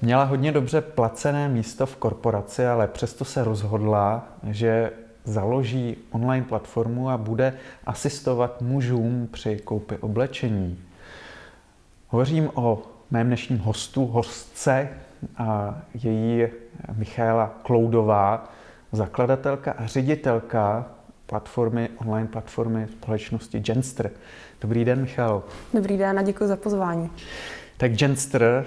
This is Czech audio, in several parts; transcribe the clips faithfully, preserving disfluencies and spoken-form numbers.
Měla hodně dobře placené místo v korporaci, ale přesto se rozhodla, že založí online platformu a bude asistovat mužům při koupi oblečení. Hovořím o mém dnešním hostu, hostce, a její Michaela Kloudová, zakladatelka a ředitelka platformy, online platformy společnosti Genster. Dobrý den, Michalo. Dobrý den a děkuji za pozvání. Tak Genster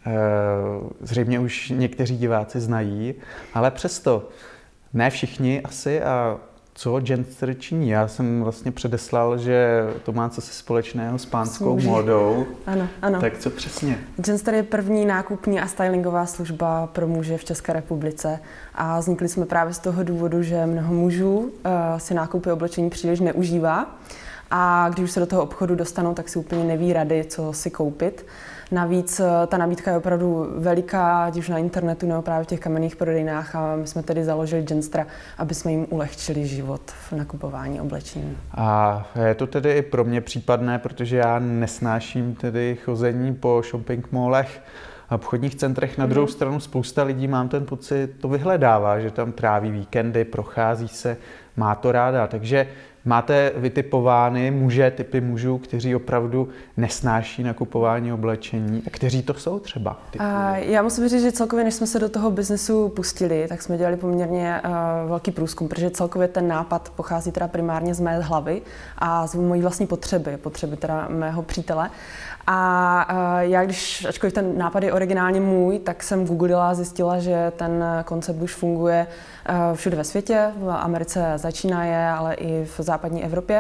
zřejmě už někteří diváci znají, ale přesto ne všichni asi. A co Genster činí? Já jsem vlastně předeslal, že to má co se společného s pánskou módou. Ano, ano. Tak co přesně? Genster je první nákupní a stylingová služba pro muže v České republice a vznikli jsme právě z toho důvodu, že mnoho mužů uh, si nákupy oblečení příliš neužívá a když už se do toho obchodu dostanou, tak si úplně neví rady, co si koupit. Navíc ta nabídka je opravdu veliká, ať už na internetu nebo právě v těch kamenných prodejnách, a my jsme tedy založili Genstra, aby jsme jim ulehčili život v nakupování oblečení. A je to tedy i pro mě případné, protože já nesnáším tedy chození po shopping mallech a obchodních centrech. Na druhou mm. stranu spousta lidí, mám ten pocit, to vyhledává, že tam tráví víkendy, prochází se, má to ráda. Takže máte vytipovány muže, typy mužů, kteří opravdu nesnáší nakupování oblečení? A kteří to jsou třeba? A já musím říct, že celkově, než jsme se do toho biznesu pustili, tak jsme dělali poměrně uh, velký průzkum, protože celkově ten nápad pochází teda primárně z mé hlavy a z mojí vlastní potřeby, potřeby teda mého přítele. A uh, já, když, ačkoliv ten nápad je originálně můj, tak jsem googlila a zjistila, že ten koncept už funguje uh, všude ve světě, v Americe začínaje, ale i v západní Evropě.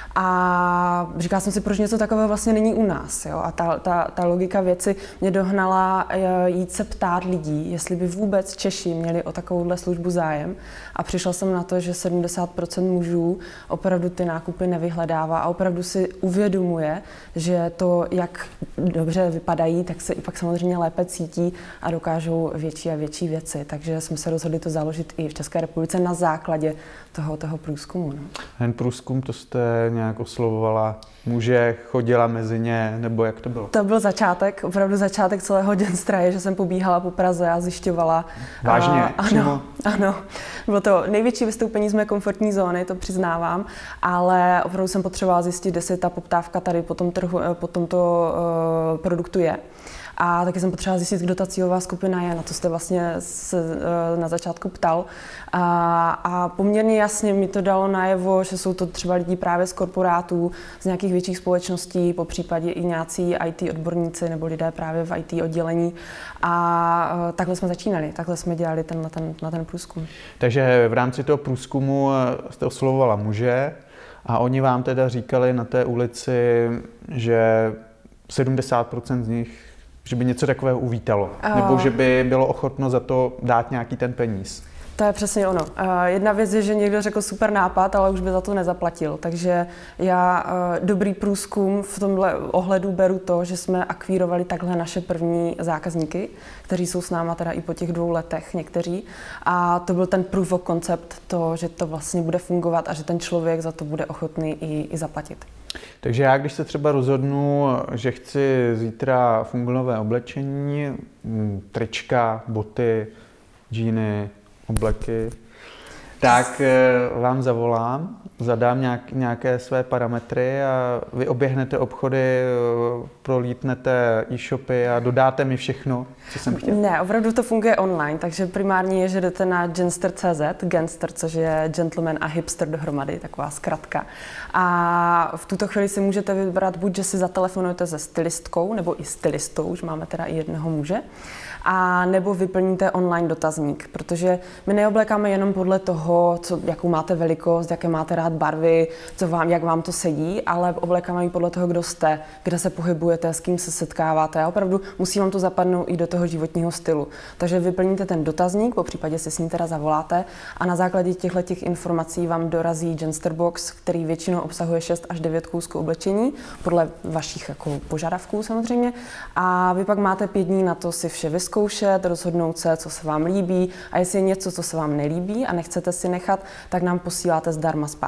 A říkala jsem si, proč něco takového vlastně není u nás. Jo? A ta, ta, ta logika věci mě dohnala jít se ptát lidí, jestli by vůbec Češi měli o takovouhle službu zájem. A přišla jsem na to, že sedmdesát procent mužů opravdu ty nákupy nevyhledává a opravdu si uvědomuje, že to, jak dobře vypadají, tak se i pak samozřejmě lépe cítí a dokážou větší a větší věci. Takže jsme se rozhodli to založit i v České republice na základě toho, toho průzkumu. No. Ten průzkum, to jste nějak oslovovala muže, chodila mezi ně, nebo jak to bylo? To byl začátek, opravdu začátek celého Genstra je, že jsem pobíhala po Praze a zjišťovala. Vážně? A, ano, ano. Bylo to největší vystoupení z mé komfortní zóny, to přiznávám, ale opravdu jsem potřebovala zjistit, jestli ta poptávka tady po, tom trhu, po tomto uh, produktu je. A taky jsem potřebovala zjistit, kdo ta cílová skupina je, na to jste vlastně se na začátku ptal. A, a poměrně jasně mi to dalo najevo, že jsou to třeba lidi právě z korporátů, z nějakých větších společností, po případě i nějací í té odborníci nebo lidé právě v í té oddělení. A takhle jsme začínali, takhle jsme dělali ten, ten, na ten průzkum. Takže v rámci toho průzkumu jste oslovovala muže a oni vám teda říkali na té ulici, že sedmdesát procent z nich že by něco takového uvítalo, nebo že by bylo ochotno za to dát nějaký ten peníz. To je přesně ono. Jedna věc je, že někdo řekl super nápad, ale už by za to nezaplatil. Takže já dobrý průzkum v tomhle ohledu beru to, že jsme akvírovali takhle naše první zákazníky, kteří jsou s náma teda i po těch dvou letech někteří. A to byl ten proof of concept, to, že to vlastně bude fungovat a že ten člověk za to bude ochotný i, i zaplatit. Takže já, když se třeba rozhodnu, že chci zítra funglové oblečení, trička, boty, džíny, obleky, tak vám zavolám, zadám nějak, nějaké své parametry a vy oběhnete obchody, prolítnete e-shopy a dodáte mi všechno, co jsem chtěl. Ne, opravdu to funguje online, takže primárně je, že jdete na genster tečka cé zet, Genster, což je gentleman a hipster dohromady, taková zkratka. A v tuto chvíli si můžete vybrat buď, že si zatelefonujete se stylistkou, nebo i stylistou, už máme teda i jednoho muže, a nebo vyplníte online dotazník, protože my neoblékáme jenom podle toho, co, jakou máte velikost, jaké máte rád barvy, co vám, jak vám to sedí, ale oblékáme i podle toho, kdo jste, kde se pohybujete, s kým se setkáváte a opravdu musí vám to zapadnout i do toho životního stylu. Takže vyplníte ten dotazník, po případě si s ním teda zavoláte a na základě těchto těch informací vám dorazí Genster Box, který většinou obsahuje šest až devět kousků oblečení, podle vašich jako požadavků samozřejmě, a vy pak máte pět dní na to si vše vyzkoušet, rozhodnout se, co se vám líbí, a jestli je něco, co se vám nelíbí a nechcete si nechat, tak nám posíláte zdarma zpátky.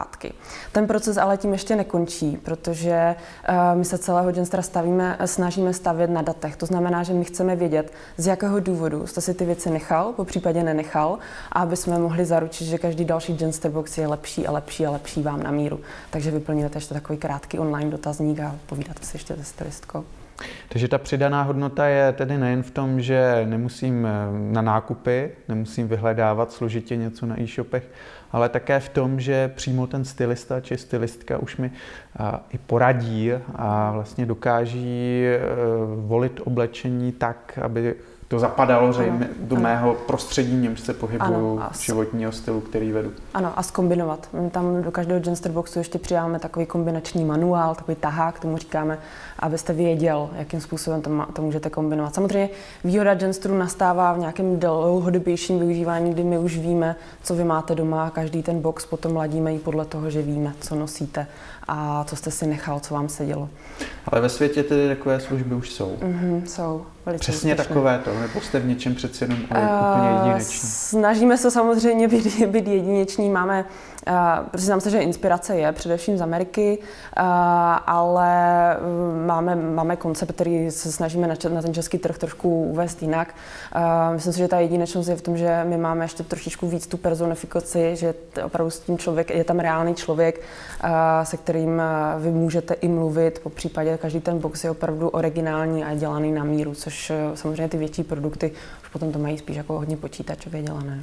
zpátky. Ten proces ale tím ještě nekončí, protože uh, my se celého genstra stavíme, snažíme stavět na datech. To znamená, že my chceme vědět, z jakého důvodu jste si ty věci nechal, po případě nenechal, a aby jsme mohli zaručit, že každý další Gensterbox je lepší a lepší a lepší vám na míru. Takže vyplňujete ještě takový krátký online dotazník a povídáte si ještě se stylistkou. Takže ta přidaná hodnota je tedy nejen v tom, že nemusím na nákupy, nemusím vyhledávat složitě něco na e-shopech, ale také v tom, že přímo ten stylista či stylistka už mi i poradí a vlastně dokáží volit oblečení tak, aby to zapadalo zřejmě do mého prostředí, v němž se pohybuju, životního stylu, který vedu. Ano, a zkombinovat. My tam do každého Gensterboxu ještě přidáme takový kombinační manuál, takový tahák, tomu říkáme, abyste věděl, jakým způsobem to, má, to můžete kombinovat. Samozřejmě výhoda Genstru nastává v nějakém dlouhodobějším využívání, kdy my už víme, co vy máte doma, a každý ten box potom ladíme i podle toho, že víme, co nosíte a co jste si nechal, co vám sedělo. Ale ve světě tedy takové služby už jsou. Mm-hmm, jsou. Přesně úspěšné. Takové to, nebo jste v něčem přeci jenom uh, úplně jedineční? Snažíme se samozřejmě být, být jedineční. Máme, uh, přiznám se, že inspirace je především z Ameriky, uh, ale máme, máme koncept, který se snažíme na, na ten český trh trošku uvést jinak. Uh, myslím si, že ta jedinečnost je v tom, že my máme ještě trošičku víc tu personifikaci, že opravdu s tím člověk, je tam reálný člověk, uh, se kterým vy můžete i mluvit. Po případě každý ten box je opravdu originální a dělaný na míru, což samozřejmě ty větší produkty už potom to mají spíš jako hodně počítačově dělané.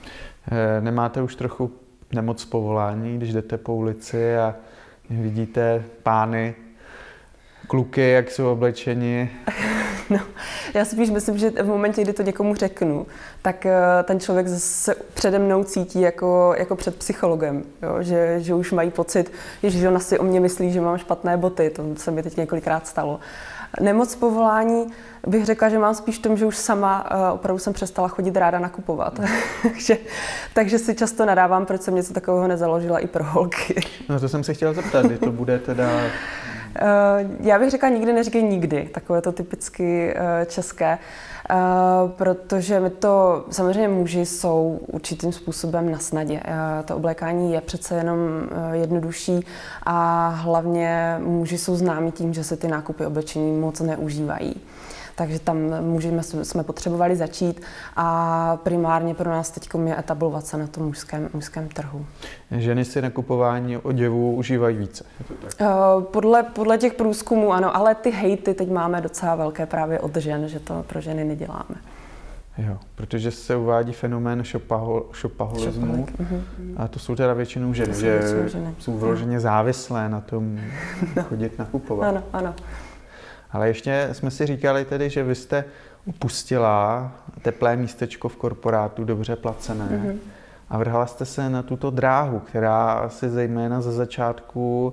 Nemáte už trochu nemoc z povolání, když jdete po ulici a vidíte pány, kluky, jak jsou oblečeni? No, já si spíš myslím, že v momentě, kdy to někomu řeknu, tak ten člověk se přede mnou cítí jako, jako před psychologem, jo? Že, že už mají pocit, že ona si o mě myslí, že mám špatné boty, to se mi teď několikrát stalo. Nemoc z povolání bych řekla, že mám spíš v tom, že už sama uh, opravdu jsem přestala chodit ráda nakupovat. takže, takže si často nadávám, proč jsem něco takového nezaložila i pro holky. No to jsem se chtěla zeptat, kdy to bude teda... Uh, já bych řekla, nikdy neříkej nikdy, takové to typicky uh, české, uh, protože my to, samozřejmě muži jsou určitým způsobem na snadě. Uh, to oblékání je přece jenom uh, jednodušší a hlavně muži jsou známí tím, že se ty nákupy oblečení moc neužívají. Takže tam můžeme, jsme potřebovali začít a primárně pro nás teď je etablovat se na tom mužském, mužském trhu. Ženy si nakupování oděvu užívají více? Je to tak? Podle, podle těch průzkumů ano, ale ty hejty teď máme docela velké právě od žen, že to pro ženy neděláme. Jo, protože se uvádí fenomén šopahol, šopaholismu a to jsou teda většinou ženy, že jsou, ženy. jsou vyloženě závislé na tom chodit nakupovat. Ano, ano. Ale ještě jsme si říkali tedy, že vy jste opustila teplé místečko v korporátu, dobře placené, mm-hmm. a vrhala jste se na tuto dráhu, která asi zejména ze začátku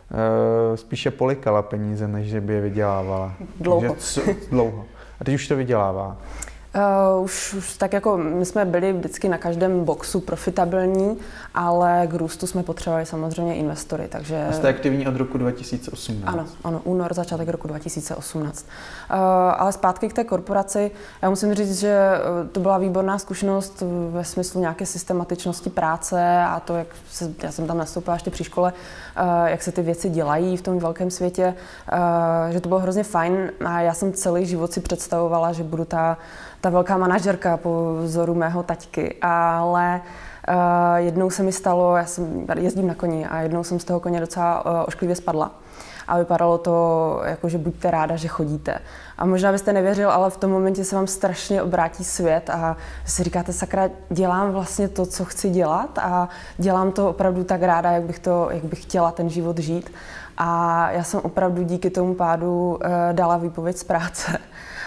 e, spíše polikala peníze, než že by je vydělávala. Dlouho. Takže, dlouho. A teď už to vydělává. Uh, už, už tak jako my jsme byli vždycky na každém boxu profitabilní, ale k růstu jsme potřebovali samozřejmě investory, takže... A jste aktivní od roku dva tisíce osmnáct. Ano, ano, únor, začátek roku dva tisíce osmnáct. Uh, ale zpátky k té korporaci, já musím říct, že to byla výborná zkušenost ve smyslu nějaké systematičnosti práce a to, jak se, já jsem tam nastoupila ještě při škole, uh, jak se ty věci dělají v tom velkém světě, uh, že to bylo hrozně fajn a já jsem celý život si představovala, že budu ta ta velká manažerka po vzoru mého taťky, ale uh, jednou se mi stalo, já jsem jezdím na koni a jednou jsem z toho koně docela uh, ošklivě spadla. A vypadalo to jako, že buďte ráda, že chodíte. A možná byste nevěřil, ale v tom momentě se vám strašně obrátí svět a si říkáte, sakra, dělám vlastně to, co chci dělat a dělám to opravdu tak ráda, jak bych, to, jak bych chtěla ten život žít. A já jsem opravdu díky tomu pádu uh, dala výpověď z práce.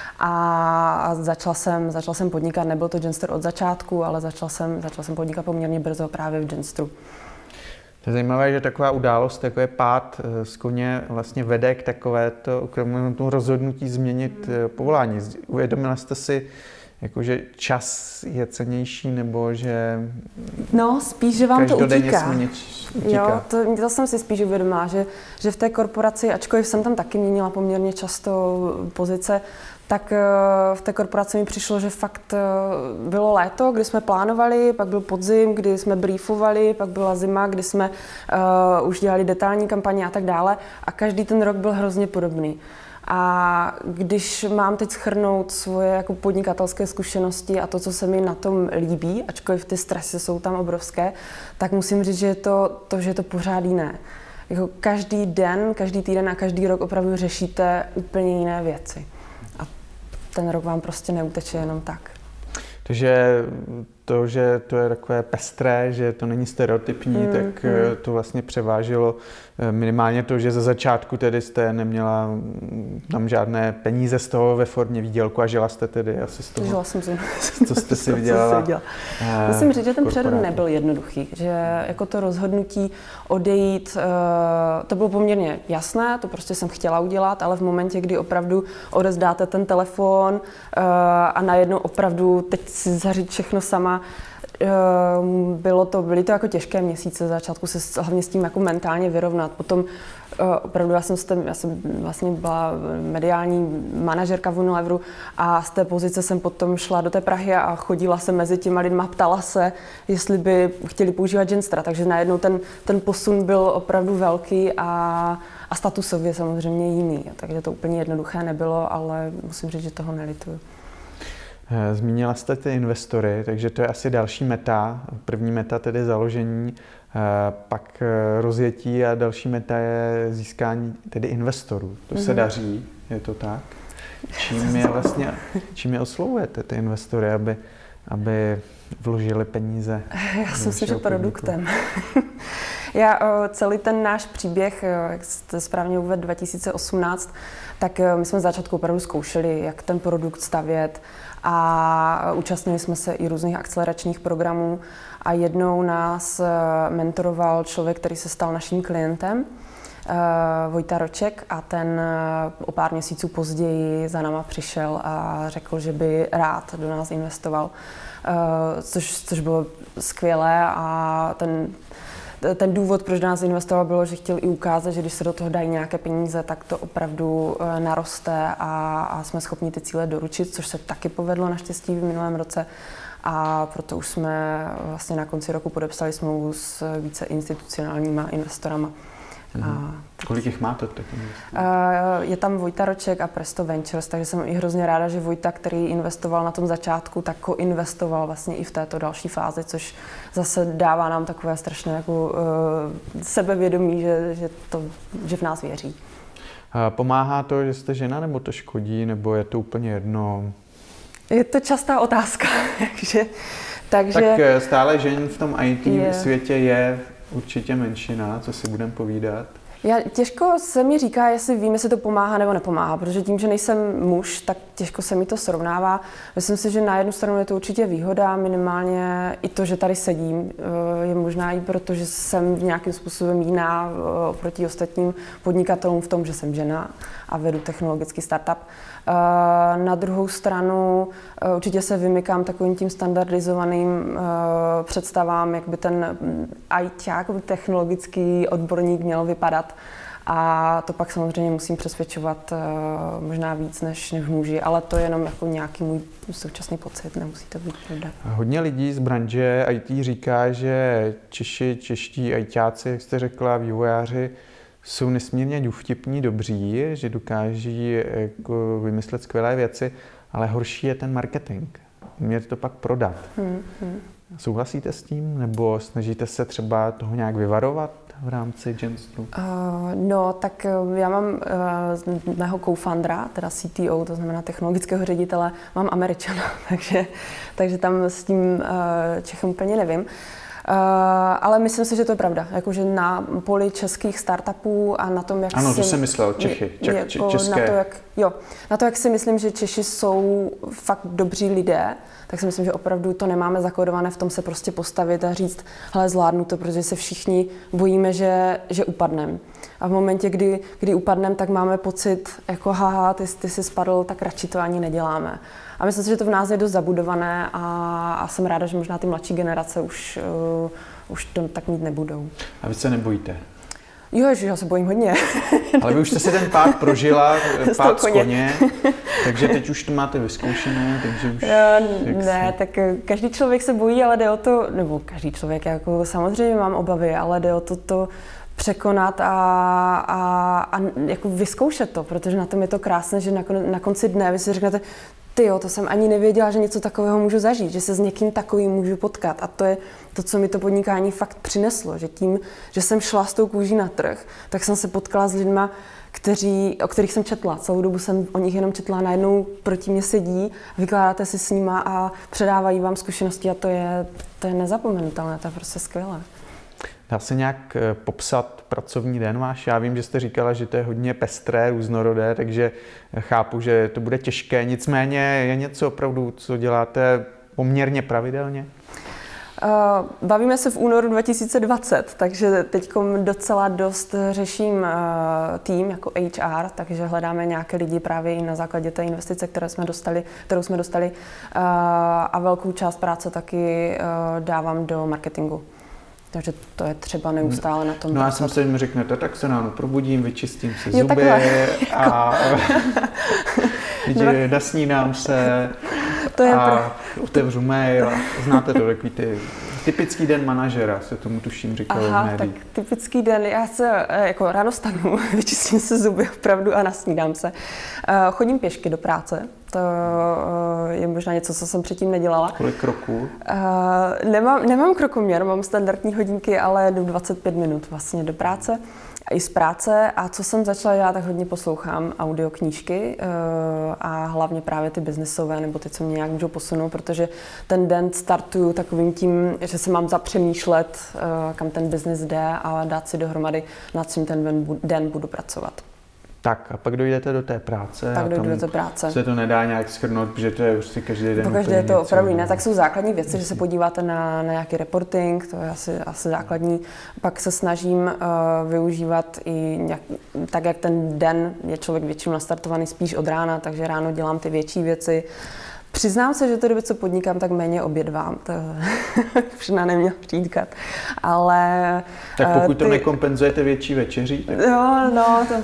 A začala jsem, začala jsem podnikat, nebyl to Genster od začátku, ale začala jsem, začala jsem podnikat poměrně brzo právě v Genstru. To je zajímavé, že taková událost, jako je pád z koně, vlastně vede k takovéto k rozhodnutí změnit povolání. Uvědomila jste si, jako, že čas je cennější, nebo že no, spíš, že vám to utíká. utíká. Jo, to, to jsem si spíš uvědomila, že, že v té korporaci, ačkoliv jsem tam taky měnila poměrně často pozice, Tak v té korporaci mi přišlo, že fakt bylo léto, kdy jsme plánovali, pak byl podzim, kdy jsme briefovali, pak byla zima, kdy jsme uh, už dělali detailní kampaně a tak dále a každý ten rok byl hrozně podobný. A když mám teď shrnout svoje jako podnikatelské zkušenosti a to, co se mi na tom líbí, ačkoliv ty stresy jsou tam obrovské, tak musím říct, že je to, to že je to pořád jiné. Jako každý den, každý týden a každý rok opravdu řešíte úplně jiné věci. A ten rok vám prostě neuteče jenom tak. Takže to, že to je takové pestré, že to není stereotypní, mm, tak mm. to vlastně převážilo minimálně to, že ze začátku tedy jste neměla tam žádné peníze z toho ve formě výdělku a žila jste tedy asi z toho. Žila jsem si. Co jste si vydělala? Musím říct, že ten přerod nebyl jednoduchý, že jako to rozhodnutí odejít, to bylo poměrně jasné, to prostě jsem chtěla udělat, ale v momentě, kdy opravdu odezdáte ten telefon a najednou opravdu teď si zařídit všechno sama, bylo to, byly to jako těžké měsíce, začátku se hlavně s tím jako mentálně vyrovnat. Potom opravdu já jsem, já jsem vlastně byla mediální manažerka v Unileveru a z té pozice jsem potom šla do té Prahy a chodila jsem mezi těma lidma, ptala se, jestli by chtěli používat Genstra, takže najednou ten, ten posun byl opravdu velký a, a statusově samozřejmě jiný, takže to úplně jednoduché nebylo, ale musím říct, že toho nelituju. Zmínila jste ty investory, takže to je asi další meta. První meta tedy založení, pak rozjetí a další meta je získání tedy investorů. To mm-hmm. se daří, je to tak? Čím je vlastně, čím je oslovujete ty investory, aby, aby vložili peníze? Já si myslím, že produktem. Já celý ten náš příběh, jak jste správně uvedl, dva tisíce osmnáct, tak my jsme z začátku opravdu zkoušeli, jak ten produkt stavět a účastnili jsme se i různých akceleračních programů a jednou nás mentoroval člověk, který se stal naším klientem, Vojta Roček, a ten o pár měsíců později za náma přišel a řekl, že by rád do nás investoval, což, což bylo skvělé a ten Ten důvod, proč do nás investoval, bylo, že chtěl i ukázat, že když se do toho dají nějaké peníze, tak to opravdu naroste a, a jsme schopni ty cíle doručit, což se taky povedlo naštěstí v minulém roce. A proto už jsme vlastně na konci roku podepsali smlouvu s více institucionálníma investorama. A kolik jich máte? Je tam Vojta Roček a Presto Ventures, takže jsem i hrozně ráda, že Vojta, který investoval na tom začátku, tak koinvestoval vlastně i v této další fázi, což zase dává nám takové strašné jako, uh, sebevědomí, že, že, to, že v nás věří. Pomáhá to, že jste žena, nebo to škodí, nebo je to úplně jedno? Je to častá otázka. takže, takže... Tak stále žen v tom í té je... světě je určitě menšina, co si budeme povídat. Já, těžko se mi říká, jestli vím, jestli to pomáhá nebo nepomáhá, protože tím, že nejsem muž, tak těžko se mi to srovnává. Myslím si, že na jednu stranu je to určitě výhoda, minimálně i to, že tady sedím, je možná i proto, že jsem nějakým způsobem jiná oproti ostatním podnikatelům v tom, že jsem žena a vedu technologický startup. Na druhou stranu určitě se vymykám takovým tím standardizovaným představám, jak by ten ajťák, technologický odborník měl vypadat. A to pak samozřejmě musím přesvědčovat možná víc než, než muži, ale to je jenom jako nějaký můj současný pocit, nemusí to být pravda. Hodně lidí z branže í té říká, že Češi, čeští ajťáci, jak jste řekla, vývojáři, jsou nesmírně vtipní, dobří, že dokáží jako vymyslet skvělé věci, ale horší je ten marketing. Umět to pak prodat. Hmm, hmm. Souhlasíte s tím, nebo snažíte se třeba toho nějak vyvarovat v rámci Genstru? Uh, no, tak já mám uh, mého co-foundera, teda C T O, to znamená technologického ředitele, mám Američana, takže, takže tam s tím uh, Čechem úplně nevím. Uh, ale myslím si, že to je pravda, jakože na poli českých startupů a na tom, jak ano, si... to jsem myslel, Čechy, Čech, jako české. Na to, jak, jo, na to, jak si myslím, že Češi jsou fakt dobří lidé, tak si myslím, že opravdu to nemáme zakódované v tom se prostě postavit a říct, hele, zvládnu to, protože se všichni bojíme, že, že upadneme. A v momentě, kdy, kdy upadneme, tak máme pocit, jako haha, ty, ty jsi spadl, tak radši to ani neděláme. A myslím si, že to v nás je dost zabudované a, a jsem ráda, že možná ty mladší generace už, uh, už to tak mít nebudou. A vy se nebojíte? Jo, že já se bojím hodně. Ale vy už jste si ten pád prožila, pád z koně. koně, takže teď už to máte vyzkoušené, takže už... No, ne, si... tak každý člověk se bojí, ale jde o to, nebo každý člověk, jako samozřejmě mám obavy, ale jde o to, to překonat a, a, a jako vyzkoušet to, protože na tom je to krásné, že na, na konci dne vy si řeknete, tyjo, to jsem ani nevěděla, že něco takového můžu zažít, že se s někým takovým můžu potkat. A to je to, co mi to podnikání fakt přineslo, že tím, že jsem šla s tou kůží na trh, tak jsem se potkala s lidma, kteří, o kterých jsem četla. Celou dobu jsem o nich jenom četla, najednou proti mě sedí, vykládáte si s nima a předávají vám zkušenosti a to je, to je nezapomenutelné, to je prostě skvělé. Dá se nějak popsat pracovní den váš? Já vím, že jste říkala, že to je hodně pestré, různorodé, takže chápu, že to bude těžké. Nicméně je něco opravdu, co děláte poměrně pravidelně? Bavíme se v únoru dva tisíce dvacet, takže teď docela dost řeším tým jako H R, takže hledáme nějaké lidi právě i na základě té investice, které jsme dostali, kterou jsme dostali a velkou část práce taky dávám do marketingu. Takže to je třeba neustále na tom. No já jsem se jim řeknete, tak se ráno probudím, vyčistím si jo, zuby a nasnídám se to je a pro... otevřu mail. Znáte to, takový ty typický den manažera, se tomu tuším říkalo v médiích. Tak typický den, já se jako ráno stanu, vyčistím se zuby opravdu a nasnídám se. Chodím pěšky do práce. To je možná něco, co jsem předtím nedělala. Kolik kroků? Uh, nemám, nemám krokoměr, mám standardní hodinky, ale jdu dvacet pět minut vlastně do práce. I z práce. A co jsem začala dělat, tak hodně poslouchám audioknížky uh, a hlavně právě ty biznesové, nebo ty, co mě nějak můžou posunout, protože ten den startuju takovým tím, že se mám zapřemýšlet, uh, kam ten biznes jde a dát si dohromady, nad čím ten den budu pracovat. Tak a pak dojdete do té práce. Pak dojdu do té práce. Se to nedá nějak shrnout, protože to je prostě každý den. Po každé je to opravdu jiné. Tak jsou základní věci, že se podíváte na, na nějaký reporting, to je asi, asi základní. Pak se snažím uh, využívat i nějak, tak, jak ten den je člověk většinou nastartovaný spíš od rána, takže ráno dělám ty větší věci. Přiznám se, že to doby, co podnikám, tak méně obědvám. To už na neměl říkat. Ale... Tak pokud ty... to nekompenzujete větší večeří? Tak... No, no, to...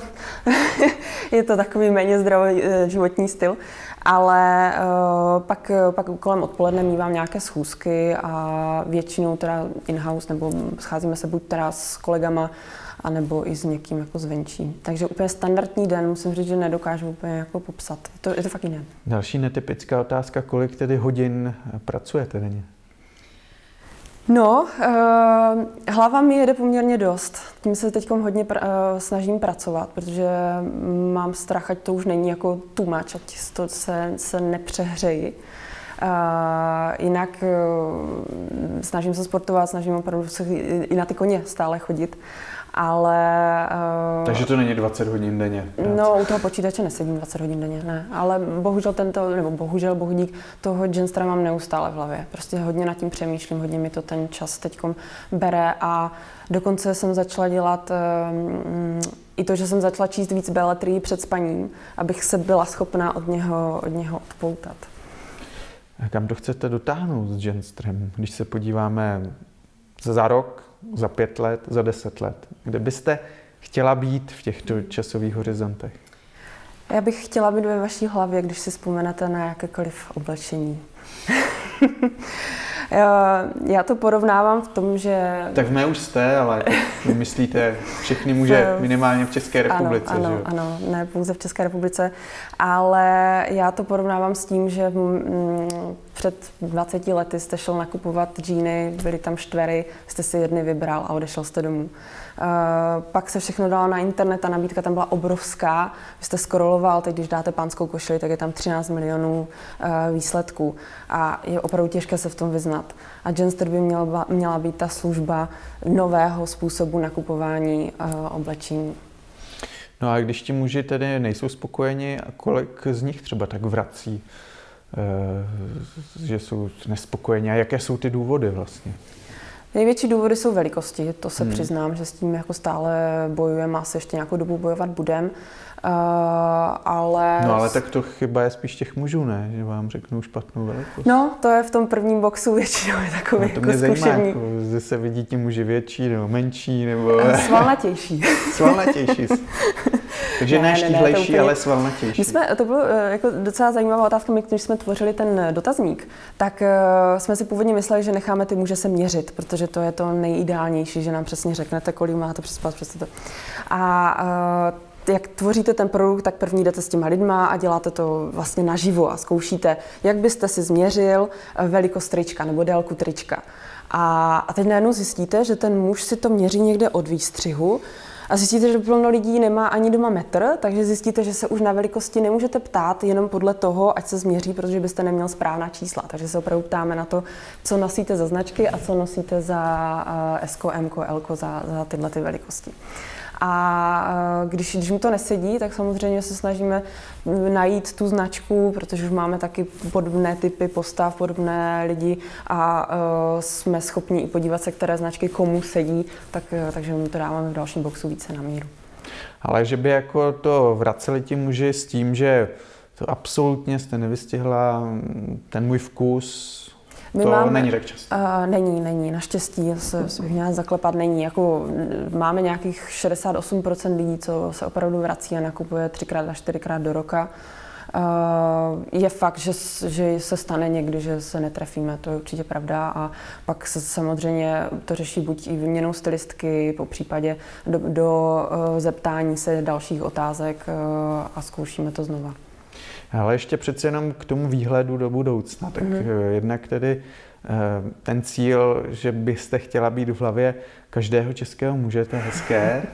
je to takový méně zdravý životní styl. Ale uh, pak, pak kolem odpoledne mívám nějaké schůzky a většinou teda in-house, nebo scházíme se buď teda s kolegama, anebo i s někým jako zvenčí. Takže úplně standardní den, musím říct, že nedokážu úplně jako popsat. Je to, je to fakt jiné. Další netypická otázka, kolik tedy hodin pracujete denně? No, uh, hlava mi jede poměrně dost. Tím se teď hodně pr- uh, snažím pracovat, protože mám strach, ať to už není jako too much, ať to se, se nepřehřeji. Uh, jinak uh, snažím se sportovat, snažím opravdu se i na ty koně stále chodit. Ale... Uh, Takže to není dvacet hodin denně? Práce. No, u toho počítače nesedím dvacet hodin denně, ne. Ale bohužel tento, nebo bohužel, bohudík, toho Genstra mám neustále v hlavě. Prostě hodně nad tím přemýšlím, hodně mi to ten čas teďkom bere a dokonce jsem začala dělat um, i to, že jsem začala číst víc beletrii před spaním, abych se byla schopná od něho, od něho odpoutat. A kam to chcete dotáhnout s Genstrem, když se podíváme za rok, za pět let, za deset let? Kde byste chtěla být v těchto časových horizontech? Já bych chtěla být ve vaší hlavě, když si vzpomenete na jakékoliv oblečení. Já to porovnávám v tom, že... Tak v mé už jste, ale vy myslíte všechny muže minimálně v České republice, ano, ano, že jo? Ano, ne pouze v České republice, ale já to porovnávám s tím, že mm, před dvaceti lety jste šel nakupovat džíny, byly tam štvery, jste si jedny vybral a odešel jste domů. Uh, pak se všechno dalo na internet, ta nabídka tam byla obrovská, vy jste scrolloval, teď když dáte pánskou košili, tak je tam třináct milionů uh, výsledků a je opravdu těžké se v tom vyznat. A Genster by měla, měla být ta služba nového způsobu nakupování uh, oblečení. No a když ti muži tedy nejsou spokojeni, kolik z nich třeba tak vrací, uh, že jsou nespokojeni a jaké jsou ty důvody vlastně? Největší důvody jsou velikosti, to se hmm. přiznám, že s tím jako stále bojujeme, asi ještě nějakou dobu bojovat budeme. Uh, ale... No ale tak to chyba je spíš těch mužů, ne? Že vám řeknou špatnou velikost. No, to je v tom prvním boxu většinou je takový no, to jako mě zkušební. zajímá, jako, že se vidí ti muži větší nebo menší, nebo... Svalnatější. Svalnatější. Takže ne, ne štíhlejší, úplně... ale svalnatější. My jsme, to bylo jako docela zajímavá otázka, my, když jsme tvořili ten dotazník, tak uh, jsme si původně mysleli, že necháme ty muže se měřit, protože to je to nejideálnější, že nám přesně řeknete, kolik máte přespat, přesně to. A uh, jak tvoříte ten produkt, tak první jdete s těma lidma a děláte to vlastně naživo a zkoušíte, jak byste si změřil velikost trička nebo délku trička. A, a teď najednou zjistíte, že ten muž si to měří někde od výstřihu a zjistíte, že plno lidí nemá ani doma metr, takže zjistíte, že se už na velikosti nemůžete ptát jenom podle toho, ať se změří, protože byste neměl správná čísla. Takže se opravdu ptáme na to, co nosíte za značky a co nosíte za uh, S, M, L, za, za tyhle ty velikosti. A když, když mu to nesedí, tak samozřejmě se snažíme najít tu značku, protože už máme taky podobné typy postav, podobné lidi a uh, jsme schopni i podívat se, které značky komu sedí, tak, takže mu to dáváme v dalším boxu více na míru. Ale že by jako to vraceli ti muži s tím, že to absolutně jste nevystihla ten můj vkus, My to máme, není tak často. Uh, není, není. Naštěstí se, se bych měla zaklepat, není. Jako, máme nějakých šedesát osm procent lidí, co se opravdu vrací a nakupuje třikrát a čtyřikrát do roka. Uh, je fakt, že, že se stane někdy, že se netrefíme, to je určitě pravda a pak se samozřejmě to řeší buď i výměnou stylistky, po případě do, do uh, zeptání se dalších otázek uh, a zkoušíme to znova. Ale ještě přeci jenom k tomu výhledu do budoucna. Tak mm-hmm. jednak tedy ten cíl, že byste chtěla být v hlavě každého českého muže, to je hezké.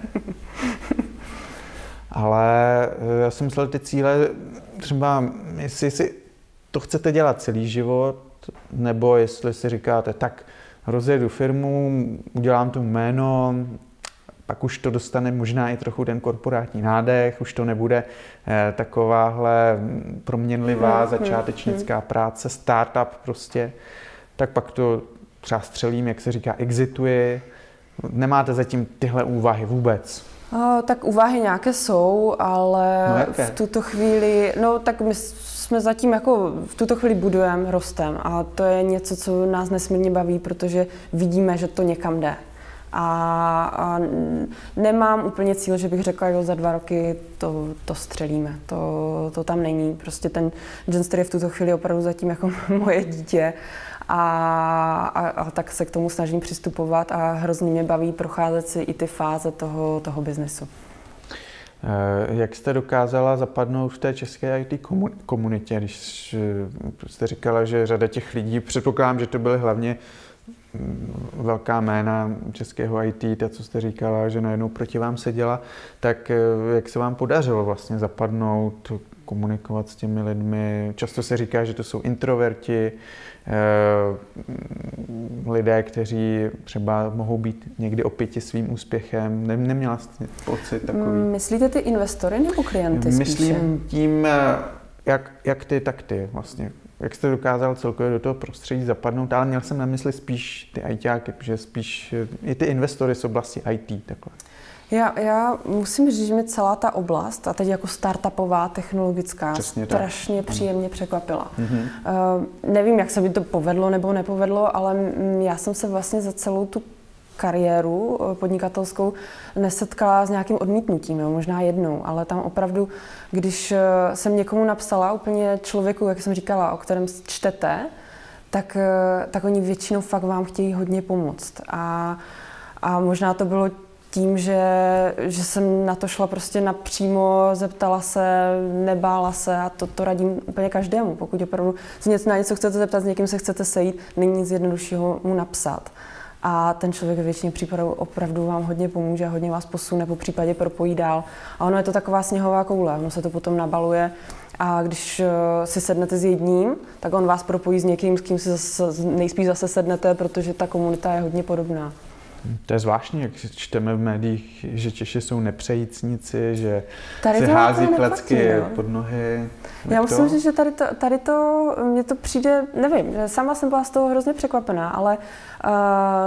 Ale já jsem myslel ty cíle, třeba jestli si to chcete dělat celý život, nebo jestli si říkáte, tak rozjedu firmu, udělám to jméno, pak už to dostane možná i trochu ten korporátní nádech, už to nebude eh, takováhle proměnlivá začátečnická práce, startup prostě, tak pak to třeba střelím, jak se říká, exituji. Nemáte zatím tyhle úvahy vůbec? O, tak úvahy nějaké jsou, ale no v tuto chvíli, no tak my jsme zatím jako v tuto chvíli budujeme, rostem a to je něco, co nás nesmírně baví, protože vidíme, že to někam jde. A, a nemám úplně cíl, že bych řekla, že za dva roky to, to střelíme. To, to tam není. Prostě ten Genster je v tuto chvíli opravdu zatím jako moje dítě. A, a, a tak se k tomu snažím přistupovat a hrozně mě baví procházet si i ty fáze toho, toho biznesu. Jak jste dokázala zapadnout v té české í té komunitě, když jste říkala, že řada těch lidí, předpokládám, že to byly hlavně velká jména českého í té, ta, co jste říkala, že najednou proti vám seděla, tak jak se vám podařilo vlastně zapadnout, komunikovat s těmi lidmi? Často se říká, že to jsou introverti, lidé, kteří třeba mohou být někdy opěti svým úspěchem. Neměla jste pocit takový? Myslíte ty investory nebo klienty spíše? Myslím tím, jak, jak ty, tak ty vlastně. Jak jste dokázal celkově do toho prostředí zapadnout, ale měl jsem na mysli spíš ty ajťáky, že spíš i ty investory z oblasti í té. Takhle. Já, já musím říct, že mě celá ta oblast, a teď jako startupová, technologická, přesně strašně tak. příjemně překvapila. Mm-hmm. Uh, nevím, jak se by to povedlo nebo nepovedlo, ale já jsem se vlastně za celou tu kariéru podnikatelskou nesetkala s nějakým odmítnutím, jo, možná jednou, ale tam opravdu, když jsem někomu napsala, úplně člověku, jak jsem říkala, o kterém čtete, tak, tak oni většinou fakt vám chtějí hodně pomoct. A, a možná to bylo tím, že, že jsem na to šla prostě napřímo, zeptala se, nebála se a to, to radím úplně každému. Pokud opravdu na něco chcete zeptat, s někým se chcete sejít, není nic jednoduššího mu napsat. A ten člověk ve většině případů opravdu vám hodně pomůže, hodně vás posune, po případě propojí dál. A ono je to taková sněhová koule, ono se to potom nabaluje a když si sednete s jedním, tak on vás propojí s někým, s kým si zase, nejspíš zase sednete, protože ta komunita je hodně podobná. To je zvláštní, jak čteme v médiích, že Češi jsou nepřejícníci, že tady se hází klacky pod nohy. Já musím říct, že tady to, tady to, mně to přijde, nevím, sama jsem byla z toho hrozně překvapená, ale uh,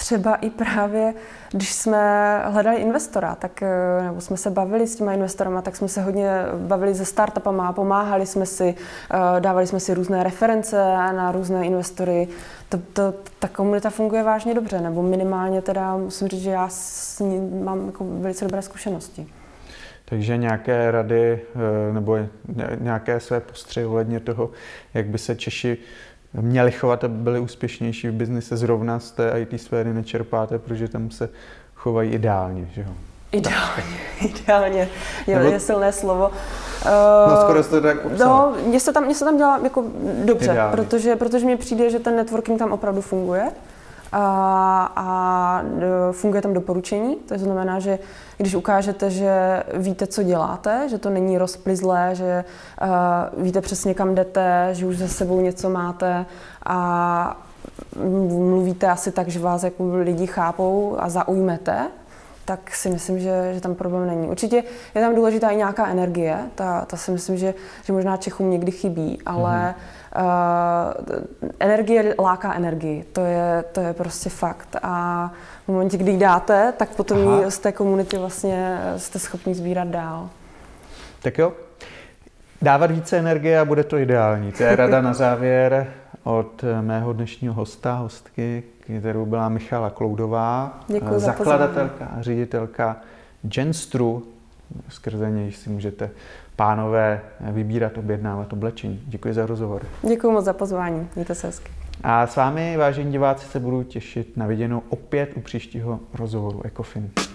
třeba i právě, když jsme hledali investora, tak, nebo jsme se bavili s těma investorama, tak jsme se hodně bavili se startupama, pomáhali jsme si, dávali jsme si různé reference na různé investory. To, to, ta komunita funguje vážně dobře, nebo minimálně teda musím říct, že já s ní mám jako velice dobré zkušenosti. Takže nějaké rady nebo nějaké své postřehy ohledně toho, jak by se Češi měli chovat, aby byli úspěšnější v biznise, zrovna z té í té sféry nečerpáte, protože tam se chovají ideálně, že jo? Ideálně, ideálně, je, Nebo... je silné slovo. No skoro jste to tak popsal. No, mě se tam, mě se tam dělá jako dobře, protože, protože mně přijde, že ten networking tam opravdu funguje. A, a funguje tam doporučení, to znamená, že když ukážete, že víte, co děláte, že to není rozplizlé, že uh, víte přesně, kam jdete, že už za sebou něco máte a mluvíte asi tak, že vás jako lidi chápou a zaujmete, tak si myslím, že, že tam problém není. Určitě je tam důležitá i nějaká energie, ta, ta si myslím, že, že možná Čechům někdy chybí, ale mm-hmm. uh, energie láká energii, to je, to je prostě fakt. A v momentě, kdy ji dáte, tak potom ji z té komunity vlastně jste schopni sbírat dál. Tak jo, dávat více energie a bude to ideální. To je rada na závěr od mého dnešního hosta, hostky, kterou byla Michala Kloudová, Děkuji zakladatelka a ředitelka Genstru. Skrze něj si můžete, pánové, vybírat, objednávat oblečení. Děkuji za rozhovor. Děkuji moc za pozvání. Mějte se hezky. A s vámi, vážení diváci, se budu těšit na viděnou opět u příštího rozhovoru Ecofin.